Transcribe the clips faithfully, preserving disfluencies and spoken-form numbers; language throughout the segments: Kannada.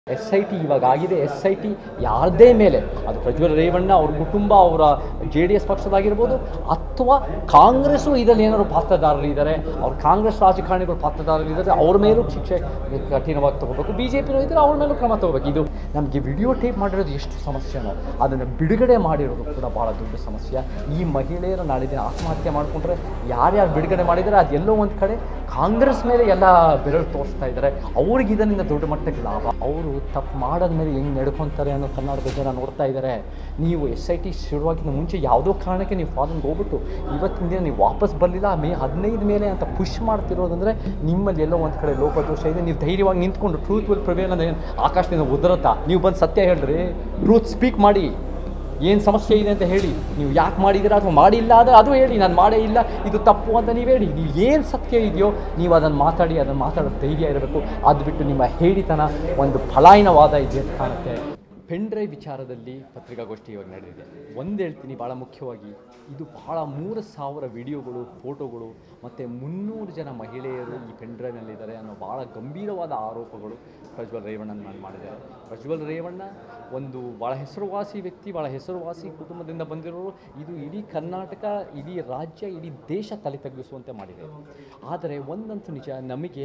ಎಸ್ ಐ ಟಿ ಇವಾಗ ಆಗಿದೆ. ಎಸ್ ಐ ಟಿ ಯಾರದೇ ಮೇಲೆ, ಅದು ಪ್ರಜ್ವಲ್ ರೇವಣ್ಣ ಅವ್ರ ಕುಟುಂಬ, ಅವರ ಜೆ ಡಿ ಎಸ್ ಪಕ್ಷದಾಗಿರ್ಬೋದು, ಅಥವಾ ಕಾಂಗ್ರೆಸ್ಸು ಇದರಲ್ಲಿ ಏನಾದ್ರು ಪಾತ್ರದಾರರು ಇದ್ದಾರೆ, ಅವ್ರ ಕಾಂಗ್ರೆಸ್ ರಾಜಕಾರಣಿಗಳು ಪಾತ್ರದಾರರು ಇದ್ದಾರೆ, ಅವ್ರ ಮೇಲೂ ಶಿಕ್ಷೆ ಕಠಿಣವಾಗಿ ತಗೋಬೇಕು. ಬಿ ಜೆ ಪಿನೂ ಇದ್ದರೆ ಅವ್ರ ಮೇಲೂ ಕ್ರಮ ತಗೋಬೇಕು. ಇದು ನಮಗೆ ವಿಡಿಯೋ ಟೇಪ್ ಮಾಡಿರೋದು ಎಷ್ಟು ಸಮಸ್ಯೆನೋ ಅದನ್ನು ಬಿಡುಗಡೆ ಮಾಡಿರೋದು ಕೂಡ ಭಾಳ ದೊಡ್ಡ ಸಮಸ್ಯೆ. ಈ ಮಹಿಳೆಯರು ನಾಳೆ ದಿನ ಆತ್ಮಹತ್ಯೆ ಮಾಡಿಕೊಂಡ್ರೆ ಯಾರ್ಯಾರು ಬಿಡುಗಡೆ ಮಾಡಿದರೆ ಅದು ಎಲ್ಲೋ ಒಂದು ಕಡೆ ಕಾಂಗ್ರೆಸ್ ಮೇಲೆ ಎಲ್ಲ ಬೆರಳು ತೋರಿಸ್ತಾ ಇದ್ದಾರೆ. ಅವ್ರಿಗೆ ಇದರಿಂದ ದೊಡ್ಡ ಮಟ್ಟಕ್ಕೆ ಲಾಭ. ಅವರು ತಪ್ಪು ಮಾಡೋದ ಮೇಲೆ ಹೆಂಗೆ ನಡ್ಕೊತಾರೆ ಅನ್ನೋ ಕರ್ನಾಟಕದ ಜನ ನೋಡ್ತಾ ಇದ್ದಾರೆ. ನೀವು ಎಸ್ ಐ ಟಿ ಶುರುವಾಗಿಂದ ಮುಂಚೆ ಯಾವುದೋ ಕಾರಣಕ್ಕೆ ನೀವು ಫಾರಿನ್ಗೆ ಹೋಗ್ಬಿಟ್ಟು ಇವತ್ತಿನ ದಿನ ನೀವು ವಾಪಸ್ ಬರಲಿಲ್ಲ, ಮೇ ಹದಿನೈದು ಮೇಲೆ ಅಂತ ಪುಷ್ ಮಾಡ್ತಿರೋದಂದರೆ ನಿಮ್ಮಲ್ಲಿ ಎಲ್ಲೋ ಒಂದು ಕಡೆ ಲೋಪದೋಷ ಇದೆ. ನೀವು ಧೈರ್ಯವಾಗಿ ನಿಂತ್ಕೊಂಡು ಟ್ರೂತ್ ವಿಲ್ ಪ್ರಿವೇಲ್ ಅಂದರೆ ಆಕಾಶದಿಂದ ಉದುರುತ್ತಾ ನೀವು ಬಂದು ಸತ್ಯ ಹೇಳ್ರಿ, ಟ್ರೂತ್ ಸ್ಪೀಕ್ ಮಾಡಿ, ಏನು ಸಮಸ್ಯೆ ಇದೆ ಅಂತ ಹೇಳಿ. ನೀವು ಯಾಕೆ ಮಾಡಿದ್ದೀರಾ ಅಥವಾ ಮಾಡಿಲ್ಲ ಆದರೆ ಅದು ಹೇಳಿ, ನಾನು ಮಾಡೇ ಇಲ್ಲ ಇದು ತಪ್ಪು ಅಂತ ನೀವು ಹೇಳಿ. ನೀವು ಏನು ಸತ್ಯ ಇದೆಯೋ ನೀವು ಅದನ್ನು ಮಾತಾಡಿ, ಅದನ್ನು ಮಾತಾಡೋ ಧೈರ್ಯ ಇರಬೇಕು. ಅದು ಬಿಟ್ಟು ನಿಮ್ಮ ಹೇಳಿತನ ಒಂದು ಫಲಾಯನವಾದ ಇದೆ ಅಂತ ಕಾಣುತ್ತೆ. ಪೆನ್ ಡ್ರೈವ್ ವಿಚಾರದಲ್ಲಿ ಪತ್ರಿಕಾಗೋಷ್ಠಿ ಇವಾಗ ನಡೆದಿದೆ. ಒಂದು ಹೇಳ್ತೀನಿ ಭಾಳ ಮುಖ್ಯವಾಗಿ, ಇದು ಭಾಳ ಮೂರು ಸಾವಿರ ವಿಡಿಯೋಗಳು, ಫೋಟೋಗಳು ಮತ್ತು ಮುನ್ನೂರು ಜನ ಮಹಿಳೆಯರು ಈ ಪೆನ್ ಡ್ರೈವ್ನಲ್ಲಿದ್ದಾರೆ ಅನ್ನೋ ಭಾಳ ಗಂಭೀರವಾದ ಆರೋಪಗಳು ಪ್ರಜ್ವಲ್ ರೇವಣ್ಣನ ಮೇಲೆ ಮಾಡಿದ್ದಾರೆ. ಪ್ರಜ್ವಲ್ ರೇವಣ್ಣ ಒಂದು ಭಾಳ ಹೆಸರುವಾಸಿ ವ್ಯಕ್ತಿ, ಭಾಳ ಹೆಸರುವಾಸಿ ಕುಟುಂಬದಿಂದ ಬಂದಿರೋರು. ಇದು ಇಡೀ ಕರ್ನಾಟಕ, ಇಡೀ ರಾಜ್ಯ, ಇಡೀ ದೇಶ ತಲೆ ತಗ್ಗಿಸುವಂತೆ ಮಾಡಿದೆ. ಆದರೆ ಒಂದಂತೂ ನಿಜ, ನಮಗೆ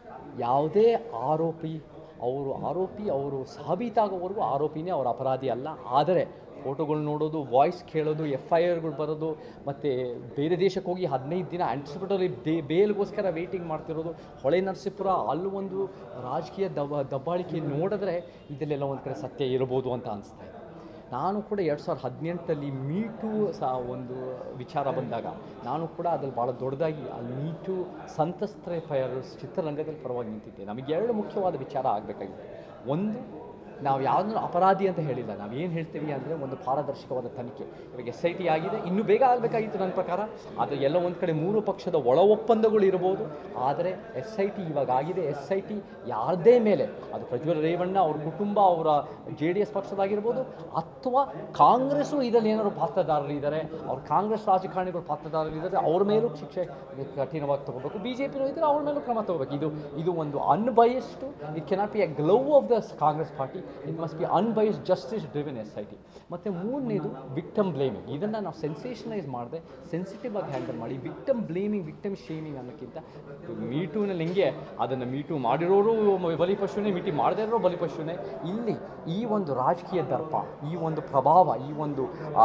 ಯಾವುದೇ ಆರೋಪಿ ಅವರು ಆರೋಪಿ ಅವರು ಸಾಬೀತಾಗೋವರೆಗೂ ಆರೋಪಿನೇ, ಅವ್ರ ಅಪರಾಧಿ ಅಲ್ಲ. ಆದರೆ ಫೋಟೋಗಳು ನೋಡೋದು, ವಾಯ್ಸ್ ಕೇಳೋದು, ಎಫ್ ಐ ಆರ್ಗಳು ಬರೋದು, ಮತ್ತು ಬೇರೆ ದೇಶಕ್ಕೆ ಹೋಗಿ ಹದಿನೈದು ದಿನ ಆಂಟಿಸಿಪೇಟರಿ ಬೇ ಬೇಲ್ಗೋಸ್ಕರ ವೇಟಿಂಗ್ ಮಾಡ್ತಿರೋದು, ಹೊಳೆ ನರಸೀಪುರ ಅಲ್ಲೂ ಒಂದು ರಾಜಕೀಯ ದಬ್ಬ ದಬ್ಬಾಳಿಕೆ ನೋಡಿದ್ರೆ ಇದಲ್ಲೆಲ್ಲ ಒಂದು ಕಡೆ ಸತ್ಯ ಇರ್ಬೋದು ಅಂತ ಅನಿಸ್ತಾ ಇದೆ. ನಾನು ಕೂಡ ಎರಡು ಸಾವಿರದ ಹದಿನೆಂಟರಲ್ಲಿ ಮೀಟು ಸಹ ಒಂದು ವಿಚಾರ ಬಂದಾಗ ನಾನು ಕೂಡ ಅದ್ರಲ್ಲಿ ಭಾಳ ದೊಡ್ಡದಾಗಿ ಅಲ್ಲಿ ಮೀಟು ಸಂತ್ರಸ್ತರ ಪರ ಚಿತ್ರರಂಗದಲ್ಲಿ ಪರವಾಗಿ ನಿಂತಿದ್ದೆ. ನಮಗೆ ಎರಡು ಮುಖ್ಯವಾದ ವಿಚಾರ ಆಗಬೇಕಾಗಿದೆ. ಒಂದು, ನಾವು ಯಾವುದನ್ನು ಅಪರಾಧಿ ಅಂತ ಹೇಳಿಲ್ಲ. ನಾವು ಏನು ಹೇಳ್ತೀವಿ ಅಂದರೆ ಒಂದು ಪಾರದರ್ಶಕವಾದ ತನಿಖೆ. ಇವಾಗ ಎಸ್ ಐ ಟಿ ಆಗಿದೆ, ಇನ್ನೂ ಬೇಗ ಆಗಬೇಕಾಗಿತ್ತು ನನ್ನ ಪ್ರಕಾರ. ಅದು ಎಲ್ಲ ಒಂದು ಕಡೆ ಮೂರು ಪಕ್ಷದ ಒಳ ಒಪ್ಪಂದಗಳು ಇರ್ಬೋದು. ಆದರೆ ಎಸ್ ಐ ಟಿ ಇವಾಗ ಆಗಿದೆ. ಎಸ್ ಐ ಟಿ ಯಾರದೇ ಮೇಲೆ, ಅದು ಪ್ರಜ್ವಲ್ ರೇವಣ್ಣ ಅವ್ರ ಕುಟುಂಬ, ಅವರ ಜೆ ಡಿ ಎಸ್ ಪಕ್ಷದಾಗಿರ್ಬೋದು, ಅಥವಾ ಕಾಂಗ್ರೆಸ್ಸು ಇದರಲ್ಲಿ ಏನಾದ್ರು ಪಾತ್ರದಾರರು ಇದ್ದಾರೆ, ಅವ್ರ ಕಾಂಗ್ರೆಸ್ ರಾಜಕಾರಣಿಗಳು ಪಾತ್ರದಾರರು ಇದ್ದಾರೆ, ಅವ್ರ ಮೇಲೂ ಶಿಕ್ಷೆ ಕಠಿಣವಾಗಿ ತಗೋಬೇಕು. ಬಿ ಜೆ ಪಿನೂ ಇದ್ದರೆ ಅವ್ರ ಮೇಲೂ ಕ್ರಮ ತಗೋಬೇಕು. ಇದು ಇದು ಒಂದು unbiased, it cannot be a glove of the Congress party. It must be unbiased justice driven S I T. ಮತ್ತು ಮೂರನೇದು ವಿಕ್ಟಮ್ ಬ್ಲೇಮಿಂಗ್. ಇದನ್ನು ನಾವು ಸೆನ್ಸೇಷನೈಸ್ ಮಾಡದೆ ಸೆನ್ಸಿಟಿವ್ ಆಗಿ ಹ್ಯಾಂಡಲ್ ಮಾಡಿ, ವಿಕ್ಟಮ್ ಬ್ಲೇಮಿಂಗ್, ವಿಕ್ಟಮ್ ಶೇಮಿಂಗ್ ಅನ್ನೋಕ್ಕಿಂತ ಮೀಟೂನಲ್ಲಿ ಹಿಂಗೆ ಅದನ್ನು ಮೀಟು ಮಾಡಿರೋರು ಬಲಿಪಶುನೇ, ಮೀಟಿ ಮಾಡದೇ ಇರೋರು ಬಲಿಪಶುನೇ. ಇಲ್ಲಿ ಈ ಒಂದು ರಾಜಕೀಯ ದರ್ಪ, ಈ ಒಂದು ಪ್ರಭಾವ, ಈ ಒಂದು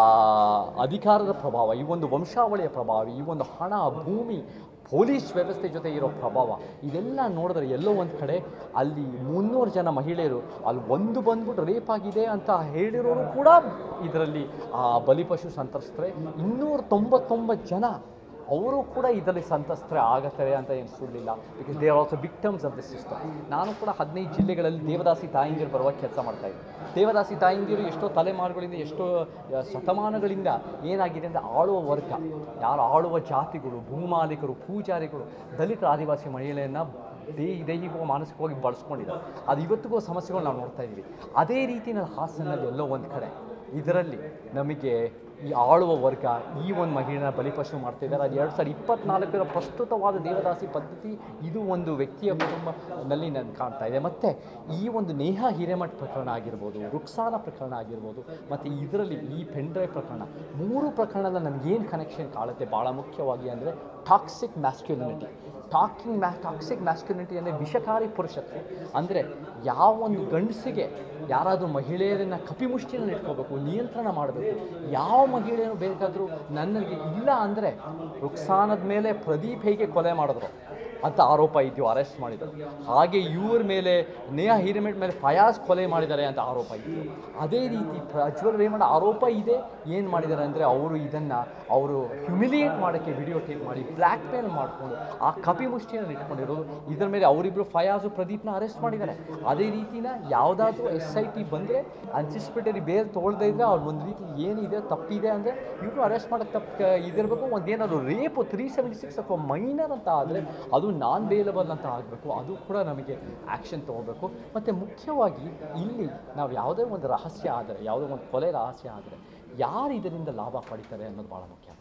ಅಧಿಕಾರದ ಪ್ರಭಾವ, ಈ ಒಂದು ವಂಶಾವಳಿಯ ಪ್ರಭಾವ, ಈ ಒಂದು ಹಣ, ಭೂಮಿ, ಪೊಲೀಸ್ ವ್ಯವಸ್ಥೆ ಜೊತೆ ಇರೋ ಪ್ರಭಾವ, ಇದೆಲ್ಲ ನೋಡಿದ್ರೆ ಎಲ್ಲೋ ಒಂದು ಕಡೆ ಅಲ್ಲಿ ಮುನ್ನೂರು ಜನ ಮಹಿಳೆಯರು ಅಲ್ಲಿ ಒಂದು ಬಂದ್ಬಿಟ್ಟು ರೇಪ್ ಆಗಿದೆ ಅಂತ ಹೇಳಿರೋರು ಕೂಡ ಇದರಲ್ಲಿ ಬಲಿಪಶು ಸಂತ್ರಸ್ತರೆ. ಇನ್ನೂರ ತೊಂಬತ್ತೊಂಬತ್ತು ಜನ ಅವರು ಕೂಡ ಇದರಲ್ಲಿ ಸಂತ್ರಸ್ತರೆ ಆಗತ್ತಾರೆ ಅಂತ ಏನು ಸುಳ್ಳಿಲ್ಲ. Because they are also victims of the system. ನಾನು ಕೂಡ ಹದಿನೈದು ಜಿಲ್ಲೆಗಳಲ್ಲಿ ದೇವದಾಸಿ ತಾಯಂದಿರು ಬರುವಾಗ ಕೆಲಸ ಮಾಡ್ತಾಯಿದ್ದೆ. ದೇವದಾಸಿ ತಾಯಂದಿರು ಎಷ್ಟೋ ತಲೆಮಾರುಗಳಿಂದ, ಎಷ್ಟೋ ಶತಮಾನಗಳಿಂದ ಏನಾಗಿದೆ ಅಂದರೆ ಆಳುವ ವರ್ಗ, ಯಾರು ಆಳುವ ಜಾತಿಗಳು, ಭೂಮಾಲೀಕರು, ಪೂಜಾರಿಗಳು ದಲಿತ ಆದಿವಾಸಿ ಮಹಿಳೆಯನ್ನು ದೇ ದೈಹಿಕವಾಗಿ ಮಾನಸಿಕವಾಗಿ ಬಳಸ್ಕೊಂಡಿದ್ದಾರೆ. ಅದು ಇವತ್ತಿಗೂ ಸಮಸ್ಯೆಗಳು ನಾವು ನೋಡ್ತಾ ಇದ್ದೀವಿ. ಅದೇ ರೀತಿ ನಾನು ಹಾಸನಲ್ಲಿ ಎಲ್ಲೋ ಒಂದು ಕಡೆ ಇದರಲ್ಲಿ ನಮಗೆ ಈ ಆಳುವ ವರ್ಗ ಈ ಒಂದು ಮಹಿಳೆಯ ಬಲಿಪಶು ಮಾಡ್ತಿದ್ದಾರೆ. ಅದು ಎರಡು ಸಾವಿರದ ಇಪ್ಪತ್ತ್ನಾಲ್ಕರ ಪ್ರಸ್ತುತವಾದ ದೇವದಾಸಿ ಪದ್ಧತಿ ಇದು ಒಂದು ವ್ಯಕ್ತಿಯ ಕುಟುಂಬದಲ್ಲಿ ನಾನು ಕಾಣ್ತಾ ಇದೆ. ಮತ್ತು ಈ ಒಂದು ನೇಹಾ ಹಿರೇಮಠ್ ಪ್ರಕರಣ ಆಗಿರ್ಬೋದು, ರುಕ್ಸಾನ ಪ್ರಕರಣ ಆಗಿರ್ಬೋದು, ಮತ್ತು ಇದರಲ್ಲಿ ಈ ಪೆನ್ ಡ್ರೈವ್ ಪ್ರಕರಣ, ಮೂರು ಪ್ರಕರಣದ ನಮಗೇನು ಕನೆಕ್ಷನ್ ಕಾಣುತ್ತೆ ಭಾಳ ಮುಖ್ಯವಾಗಿ ಅಂದರೆ ಟಾಕ್ಸಿಕ್ ಮ್ಯಾಸ್ಕ್ಯುಲಿನಿಟಿ. ಟಾಕಿಂಗ್ ಮ್ಯಾ ಟಾಕ್ಸಿಕ್ ಮ್ಯಾಸ್ಕ್ಯುಲಿನಿಟಿ ಅಂದರೆ ವಿಷಕಾರಿ ಪುರುಷತ್ವ. ಅಂದರೆ ಯಾವ ಒಂದು ಗಂಡಸಿಗೆ ಯಾರಾದರೂ ಮಹಿಳೆಯರನ್ನು ಕಪಿಮುಷ್ಟಿನಲ್ಲಿ ಇಟ್ಕೋಬೇಕು, ನಿಯಂತ್ರಣ ಮಾಡಬೇಕು, ಯಾವ ಮಹಿಳೆಯರು ಬೇಕಾದರೂ ನನಗೆ ಇಲ್ಲ ಅಂದರೆ ರುಕ್ಸಾನದ ಮೇಲೆ ಪ್ರದೀಪ್ ಹೇಗೆ ಕೊಲೆ ಮಾಡಿದ್ರು ಅಂತ ಆರೋಪ ಇದೆಯೋ, ಅರೆಸ್ಟ್ ಮಾಡಿದರು. ಹಾಗೆ ಇವ್ರ ಮೇಲೆ ನೇಹಾ ಹಿರೇಮಠ್ ಮೇಲೆ ಫಯಾಜ್ ಕೊಲೆ ಮಾಡಿದ್ದಾರೆ ಅಂತ ಆರೋಪ ಇದೆಯೋ, ಅದೇ ರೀತಿ ಪ್ರಜ್ವಲ್ ರೇವಣ್ಣ ಆರೋಪ ಇದೆ. ಏನು ಮಾಡಿದ್ದಾರೆ ಅಂದರೆ ಅವರು ಇದನ್ನು ಅವರು ಹ್ಯುಮಿಲಿಯೇಟ್ ಮಾಡೋಕ್ಕೆ ವಿಡಿಯೋ ಟೇಪ್ ಮಾಡಿ ಬ್ಲ್ಯಾಕ್ ಮೇಲ್ ಮಾಡಿಕೊಂಡು ಆ ಕಪಿಮುಷ್ಟಿಯನ್ನು ಇಟ್ಕೊಂಡಿರೋದು. ಇದರ ಮೇಲೆ ಅವರಿಬ್ಬರು ಫಯಾಜು ಪ್ರದೀಪ್ನ ಅರೆಸ್ಟ್ ಮಾಡಿದ್ದಾರೆ. ಅದೇ ರೀತಿನ ಯಾವುದಾದ್ರೂ ಎಸ್ ಐ ಟಿ ಬಂದರೆ ಆಂಟಿಸಿಪೇಟರಿ ಬೇಲ್ ತೊಗೊಳ್ದೇ ಇದ್ದರೆ ಅವ್ರು ಒಂದು ರೀತಿ ಏನಿದೆ ತಪ್ಪಿದೆ ಅಂದರೆ ಇವರು ಅರೆಸ್ಟ್ ಮಾಡೋಕ್ಕೆ ತಪ್ಪು ಇದಿರಬೇಕು. ಒಂದು ಏನಾದರೂ ರೇಪು ತ್ರೀ ಸೆವೆಂಟಿ ಸಿಕ್ಸ್ ಅಥವಾ ಮೈನರ್ ಅಂತ ಆದರೆ ಅದು ನಾನ್ ಬೇಲಬಲ್ ಅಂತ ಆಗಬೇಕು. ಅದು ಕೂಡ ನಮಗೆ ಆ್ಯಕ್ಷನ್ ತೊಗೋಬೇಕು. ಮತ್ತು ಮುಖ್ಯವಾಗಿ ಇಲ್ಲಿ ನಾವು ಯಾವುದೇ ಒಂದು ರಹಸ್ಯ ಆದರೆ, ಯಾವುದೇ ಒಂದು ಕೊಲೆ ರಹಸ್ಯ ಆದರೆ ಯಾರು ಇದರಿಂದ ಲಾಭ ಪಡಿತಾರೆ ಅನ್ನೋದು ಭಾಳ ಮುಖ್ಯ ಆಗುತ್ತೆ.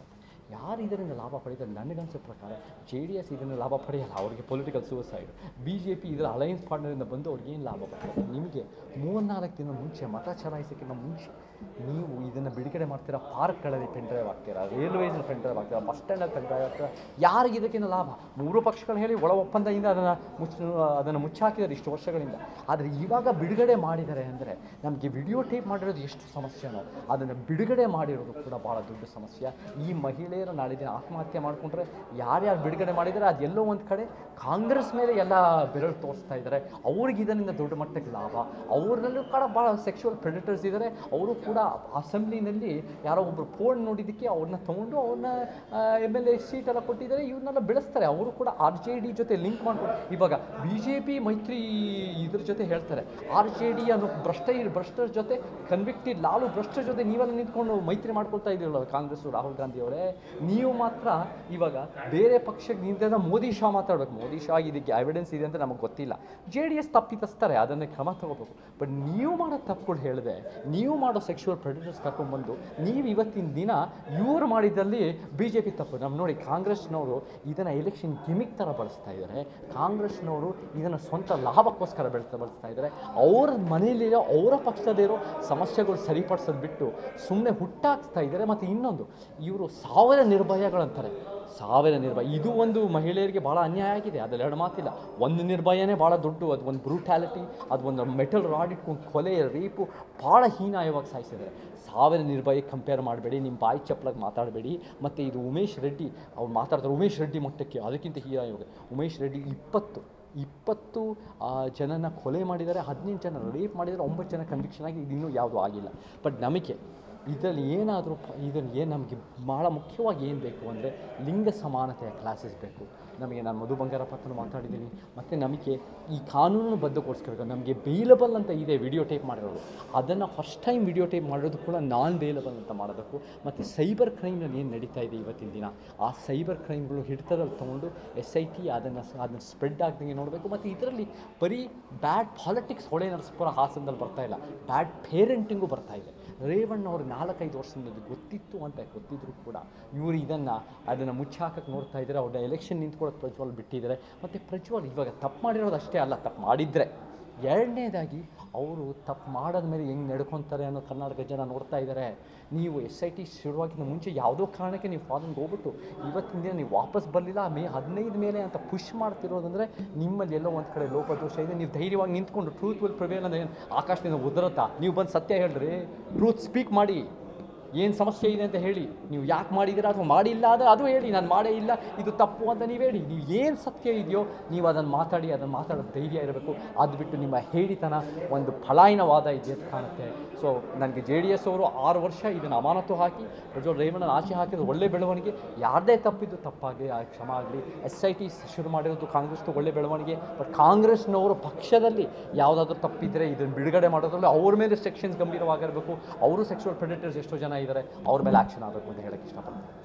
ಯಾರು ಇದರಿಂದ ಲಾಭ ಪಡೆಯುತ್ತಾರೆ ನನಗನ್ಸೋ ಪ್ರಕಾರ ಜೆ ಡಿ ಎಸ್ ಇದನ್ನು ಲಾಭ ಪಡೆಯಲ್ಲ, ಅವರಿಗೆ political suicide. B J P ಇದರ ಅಲಯನ್ಸ್ ಪಾರ್ಟ್ನರಿಂದ ಬಂದು ಅವ್ರಿಗೆ ಏನು ಲಾಭ ಬರ್ತದೆ? ನಿಮಗೆ ಮೂರ್ನಾಲ್ಕು ದಿನ ಮುಂಚೆ ಮತ ಚಲಾಯಿಸೋಕ್ಕಿಂತ ಮುಂಚೆ ನೀವು ಇದನ್ನು ಬಿಡುಗಡೆ ಮಾಡ್ತೀರಾ, ಪಾರ್ಕ್ಗಳಲ್ಲಿ ಪೆನ್ ಡ್ರೈವ್ ಆಗ್ತೀರಾ, ರೈಲ್ವೇಸ್ನ ಪೆನ್ ಡ್ರೈವ್ ಆಗ್ತೀರಾ, ಬಸ್ ಸ್ಟ್ಯಾಂಡಲ್ಲಿ ಪೆನ್ ಡ್ರೈವ್ ಆಗ್ತೀರಾ, ಯಾರಿಗೆ ಇದಕ್ಕಿಂತ ಲಾಭ? ಮೂರು ಪಕ್ಷಗಳು ಹೇಳಿ ಒಳ ಒಪ್ಪಂದದಿಂದ ಅದನ್ನು ಮುಚ್ಚ ಅದನ್ನು ಮುಚ್ಚಾಕಿದ್ದಾರೆ ಇಷ್ಟು ವರ್ಷಗಳಿಂದ. ಆದರೆ ಇವಾಗ ಬಿಡುಗಡೆ ಮಾಡಿದ್ದಾರೆ ಅಂದರೆ ನಮಗೆ ವಿಡಿಯೋ ಟೇಪ್ ಮಾಡಿರೋದು ಎಷ್ಟು ಸಮಸ್ಯೆನೋ ಅದನ್ನು ಬಿಡುಗಡೆ ಮಾಡಿರೋದು ಕೂಡ ಭಾಳ ದೊಡ್ಡ ಸಮಸ್ಯೆ. ಈ ಮಹಿಳೆಯರು ನಾಳೆ ದಿನ ಆತ್ಮಹತ್ಯೆ ಮಾಡಿಕೊಂಡ್ರೆ ಯಾರ್ಯಾರು ಬಿಡುಗಡೆ ಮಾಡಿದ್ದಾರೆ ಅದೆಲ್ಲೋ ಒಂದು ಕಡೆ ಕಾಂಗ್ರೆಸ್ ಮೇಲೆ ಎಲ್ಲ ಬೆರಳು ತೋರಿಸ್ತಾ ಇದ್ದಾರೆ. ಅವ್ರಿಗೆ ಇದರಿಂದ ದೊಡ್ಡ ಮಟ್ಟಕ್ಕೆ ಲಾಭ. ಅವ್ರನ್ನಲ್ಲೂ ಕೂಡ ಭಾಳ ಸೆಕ್ಷುವಲ್ ಪ್ರೆಡಿಟರ್ಸ್ ಇದ್ದಾರೆ. ಅವರು ಕೂಡ ಅಸೆಂಬ್ಲಿನಲ್ಲಿ ಯಾರೋ ಒಬ್ಬರು ಫೋನ್ ನೋಡಿದ್ದಕ್ಕೆ ಅವ್ರನ್ನ ತೊಗೊಂಡು ಅವ್ರನ್ನ ಎಮ್ ಎಲ್ ಎ ಸೀಟೆಲ್ಲ ಕೊಟ್ಟಿದ್ದಾರೆ. ಇವ್ರನ್ನೆಲ್ಲ ಬೆಳೆಸ್ತಾರೆ. ಅವರು ಕೂಡ ಆರ್ ಜೆ ಡಿ ಜೊತೆ ಲಿಂಕ್ ಮಾಡ್ಕೊಂಡು ಇವಾಗ ಬಿ ಜೆ ಪಿ ಮೈತ್ರಿ ಇದ್ರ ಜೊತೆ ಹೇಳ್ತಾರೆ, ಆರ್ ಜೆ ಡಿ ಅನ್ನೋ ಭ್ರಷ್ಟ ಭ್ರಷ್ಟರ ಜೊತೆ ಕನ್ವಿಕ್ಟೆಡ್ ಲಾಲು ಭ್ರಷ್ಟರ ಜೊತೆ ನೀವೆಲ್ಲ ನಿಂತ್ಕೊಂಡು ಮೈತ್ರಿ ಮಾಡ್ಕೊಳ್ತಾ ಇದ್ದೀರಲ್ಲ ಕಾಂಗ್ರೆಸ್ಸು, ರಾಹುಲ್ ಗಾಂಧಿ ಅವರೇ. ನೀವು ಮಾತ್ರ ಇವಾಗ ಬೇರೆ ಪಕ್ಷಕ್ಕೆ ನಿಂತಾಗ ಮೋದಿ ಶಾ ಮಾತಾಡಬೇಕು. ಮೋದಿ ಶಾ ಇದಕ್ಕೆ ಎವಿಡೆನ್ಸ್ ಇದೆ ಅಂತ ನಮಗೆ ಗೊತ್ತಿಲ್ಲ. ಜೆ ಡಿ ಎಸ್ ತಪ್ಪಿತಸ್ತಾರೆ, ಅದನ್ನೇ ಕ್ರಮ ತಗೋಬೇಕು. ಬಟ್ ನೀವು ಮಾಡೋ ತಪ್ಪುಗಳು ಹೇಳಿದೆ, ನೀವು ಮಾಡೋ ಸೆಕ್ಷುವಲ್ ಪ್ರೆಡಿಟರ್ಸ್ ಕರ್ಕೊಂಡ್ಬಂದು ನೀವು ಇವತ್ತಿನ ದಿನ ಇವರು ಮಾಡಿದ್ದಲ್ಲಿ ಬಿ ಜೆ ಪಿ ತಪ್ಪು. ನಮ್ಮ ನೋಡಿ ಕಾಂಗ್ರೆಸ್ನವರು ಇದನ್ನು ಎಲೆಕ್ಷನ್ ಗಿಮಿಕ್ ಥರ ಬಳಸ್ತಾ ಇದ್ದಾರೆ. ಕಾಂಗ್ರೆಸ್ನವರು ಇದನ್ನು ಸ್ವಂತ ಲಾಭಕ್ಕೋಸ್ಕರ ಬೆಳೆಸ್ತಾ ಬಳಸ್ತಾ ಇದ್ದಾರೆ. ಅವ್ರ ಮನೆಯಲ್ಲಿರೋ ಅವರ ಪಕ್ಷದಲ್ಲಿರೋ ಸಮಸ್ಯೆಗಳು ಸರಿಪಡಿಸೋದು ಬಿಟ್ಟು ಸುಮ್ಮನೆ ಹುಟ್ಟಾಕ್ಸ್ತಾ ಇದ್ದಾರೆ. ಮತ್ತು ಇನ್ನೊಂದು, ಇವರು ಸಾವಿರ ನಿರ್ಭಯಗಳಂತಾರೆ, ಸಾವಿರ ನಿರ್ಭಯ. ಇದು ಒಂದು ಮಹಿಳೆಯರಿಗೆ ಭಾಳ ಅನ್ಯಾಯ ಆಗಿದೆ, ಅದರಲ್ಲಿ ಎರಡು ಮಾತಿಲ್ಲ. ಒಂದು ನಿರ್ಭಯನೇ ಭಾಳ ದೊಡ್ಡ, ಅದು ಒಂದು ಬ್ರೂಟ್ಯಾಲಿಟಿ, ಅದು ಒಂದು ಮೆಟಲ್ ರಾಡ್ ಇಟ್ಕೊಂಡು ಕೊಲೆ, ರೇಪು ಭಾಳ ಹೀನಾಯವಾಗಿ ಸಾಯಿಸಿದ್ದಾರೆ. ಸಾವಿರ ನಿರ್ಭಯಕ್ಕೆ ಕಂಪೇರ್ ಮಾಡಬೇಡಿ, ನಿಮ್ಮ ಬಾಯಿ ಚಪ್ಪಲಾಗಿ ಮಾತಾಡಬೇಡಿ. ಮತ್ತು ಇದು ಉಮೇಶ್ ರೆಡ್ಡಿ ಅವ್ರು ಮಾತಾಡ್ತಾರೆ ಉಮೇಶ್ ರೆಡ್ಡಿ ಮಟ್ಟಕ್ಕೆ, ಅದಕ್ಕಿಂತ ಹೀನಾಯವಾಗಿ ಉಮೇಶ್ ರೆಡ್ಡಿ ಇಪ್ಪತ್ತು ಇಪ್ಪತ್ತು ಜನನ ಕೊಲೆ ಮಾಡಿದ್ದಾರೆ, ಹದಿನೆಂಟು ಜನ ರೇಪ್ ಮಾಡಿದ್ದಾರೆ, ಒಂಬತ್ತು ಜನ ಕನ್ವಿಕ್ಷನ್ ಆಗಿ. ಇದು ಇನ್ನೂ ಯಾವುದೂ ಆಗಿಲ್ಲ. ಬಟ್ ನಮಗೆ ಇದರಲ್ಲಿ ಏನಾದರೂ ಇದರಲ್ಲಿ ಏನು ನಮಗೆ ಭಾಳ ಮುಖ್ಯವಾಗಿ ಏನು ಬೇಕು ಅಂದರೆ ಲಿಂಗ ಸಮಾನತೆಯ ಕ್ಲಾಸಸ್ ಬೇಕು ನಮಗೆ. ನಾನು ಮಧು ಬಂಗಾರಪ್ಪನ ಮಾತಾಡಿದ್ದೀನಿ. ಮತ್ತು ನಮಗೆ ಈ ಕಾನೂನು ಬದ್ಧಗೊಳಿಸ್ಬೇಕು. ನಮಗೆ ಬೇಲಬಲ್ ಅಂತ ಇದೆ ವಿಡಿಯೋ ಟೇಪ್ ಮಾಡಿರೋದು, ಅದನ್ನು ಫಸ್ಟ್ ಟೈಮ್ ವಿಡಿಯೋ ಟೇಪ್ ಮಾಡಿರೋದು ಕೂಡ ನಾನ್ ಬೇಲಬಲ್ ಅಂತ ಮಾಡೋದಕ್ಕೂ. ಮತ್ತು ಸೈಬರ್ ಕ್ರೈಮ್ನಲ್ಲಿ ಏನು ನಡೀತಾ ಇದೆ ಇವತ್ತಿನ ದಿನ, ಆ ಸೈಬರ್ ಕ್ರೈಮ್ಗಳು ಹಿಡಿತದಲ್ಲಿ ತೊಗೊಂಡು ಎಸ್ ಐ ಟಿ ಅದನ್ನು ಅದನ್ನು ಸ್ಪ್ರೆಡ್ ಆಗ್ದಂಗೆ ನೋಡಬೇಕು. ಮತ್ತು ಇದರಲ್ಲಿ ಬರೀ ಬ್ಯಾಡ್ ಪಾಲಿಟಿಕ್ಸ್ ಹೊಳೆ ನರಸೀಪುರ ಹಾಸನದಲ್ಲಿ ಬರ್ತಾಯಿಲ್ಲ, ಬ್ಯಾಡ್ ಪೇರೆಂಟಿಂಗು ಬರ್ತಾಯಿದೆ. ರೇವಣ್ಣ ಅವ್ರಿಗೆ ನಾಲ್ಕೈದು ವರ್ಷದಿಂದ ಗೊತ್ತಿತ್ತು ಅಂತ ಗೊತ್ತಿದ್ರು ಕೂಡ ಇವರು ಇದನ್ನು ಅದನ್ನು ಮುಚ್ಚಾಕಕ್ಕೆ ನೋಡ್ತಾ ಇದ್ದಾರೆ. ಅವ್ರನ್ನ ಎಲೆಕ್ಷನ್ ನಿಂತ್ಕೊಳ್ಳೋದು ಪ್ರಜ್ವಲ್ ಬಿಟ್ಟಿದ್ದಾರೆ. ಮತ್ತು ಪ್ರಜ್ವಲ್ ಇವಾಗ ತಪ್ಪು ಮಾಡಿರೋದು ಅಷ್ಟೇ ಅಲ್ಲ, ತಪ್ಪು ಮಾಡಿದರೆ ಎರಡನೇದಾಗಿ ಅವರು ತಪ್ಪು ಮಾಡೋದ ಮೇಲೆ ಹೆಂಗೆ ನಡ್ಕೊತಾರೆ ಅನ್ನೋ ಕರ್ನಾಟಕ ಜನ ನೋಡ್ತಾ ಇದ್ದಾರೆ. ನೀವು ಎಸ್ ಐ ಟಿ ಶುರುವಾಗಿಂದ ಮುಂಚೆ ಯಾವುದೋ ಕಾರಣಕ್ಕೆ ನೀವು ಫಾರಿನ್ಗೆ ಹೋಗ್ಬಿಟ್ಟು ಇವತ್ತಿನ ದಿನ ನೀವು ವಾಪಸ್ ಬರಲಿಲ್ಲ, ಮೇ ಹದಿನೈದು ಮೇಲೆ ಅಂತ ಪುಷ್ ಮಾಡ್ತಿರೋದಂದರೆ ನಿಮ್ಮಲ್ಲಿ ಎಲ್ಲೋ ಒಂದು ಕಡೆ ಲೋಪದೋಷ ಇದೆ. ನೀವು ಧೈರ್ಯವಾಗಿ ನಿಂತ್ಕೊಂಡು ಟ್ರೂತ್ ವಿಲ್ ಪ್ರಿವೇಲ್ ಅಂದರೆ ಆಕಾಶದಿಂದ ಉದುರುತ್ತಾ, ನೀವು ಬಂದು ಸತ್ಯ ಹೇಳ್ರಿ, ಟ್ರೂತ್ ಸ್ಪೀಕ್ ಮಾಡಿ, ಏನು ಸಮಸ್ಯೆ ಇದೆ ಅಂತ ಹೇಳಿ. ನೀವು ಯಾಕೆ ಮಾಡಿದ್ದೀರಾ ಅಥವಾ ಮಾಡಿಲ್ಲ ಆದರೆ ಅದು ಹೇಳಿ, ನಾನು ಮಾಡೇ ಇಲ್ಲ ಇದು ತಪ್ಪು ಅಂತ ನೀವು ಹೇಳಿ. ನೀವು ಏನು ಸತ್ಯ ಇದೆಯೋ ನೀವು ಅದನ್ನು ಮಾತಾಡಿ, ಅದನ್ನು ಮಾತಾಡೋ ಧೈರ್ಯ ಇರಬೇಕು. ಅದು ಬಿಟ್ಟು ನಿಮ್ಮ ಹೇಳಿತನ ಒಂದು ಫಲಾಯನವಾದ ಇದೆ ಅಂತ ಕಾಣುತ್ತೆ. ಸೊ ನನಗೆ ಜೆ ಡಿ ಎಸ್ ಅವರು ಆರು ವರ್ಷ ಇದನ್ನು ಅಮಾನತು ಹಾಕಿ ಪ್ರಜ್ವಲ್ ರೇವಣ್ಣನ ಆಚೆ ಹಾಕಿದ್ರು ಒಳ್ಳೆ ಬೆಳವಣಿಗೆ. ಯಾರದೇ ತಪ್ಪಿದ್ದು ತಪ್ಪಾಗಲಿ ಕ್ಷಮ ಆಗಲಿ. ಎಸ್ ಐ ಟಿ ಶುರು ಮಾಡಿರೋದು ಕಾಂಗ್ರೆಸ್ದು ಒಳ್ಳೆ ಬೆಳವಣಿಗೆ. ಬಟ್ ಕಾಂಗ್ರೆಸ್ನವರು ಪಕ್ಷದಲ್ಲಿ ಯಾವುದಾದ್ರೂ ತಪ್ಪಿದ್ದರೆ ಇದನ್ನು ಬಿಡುಗಡೆ ಮಾಡೋದ್ರಲ್ಲಿ ಅವ್ರ ಮೇಲೆ ಸೆಕ್ಷನ್ಸ್ ಗಂಭೀರವಾಗಿರಬೇಕು. ಅವರು ಸೆಕ್ಷುವಲ್ ಪ್ರೆಡಿಟರ್ಸ್ ಎಷ್ಟೋ ಜನ ಇದ್ದಾರೆ, ಅವ್ರ ಮೇಲೆ ಆ್ಯಕ್ಷನ್ ಆಗಬೇಕು ಅಂತ ಹೇಳೋಕ್ಕೆ ಇಷ್ಟಪಡ್ತೀನಿ.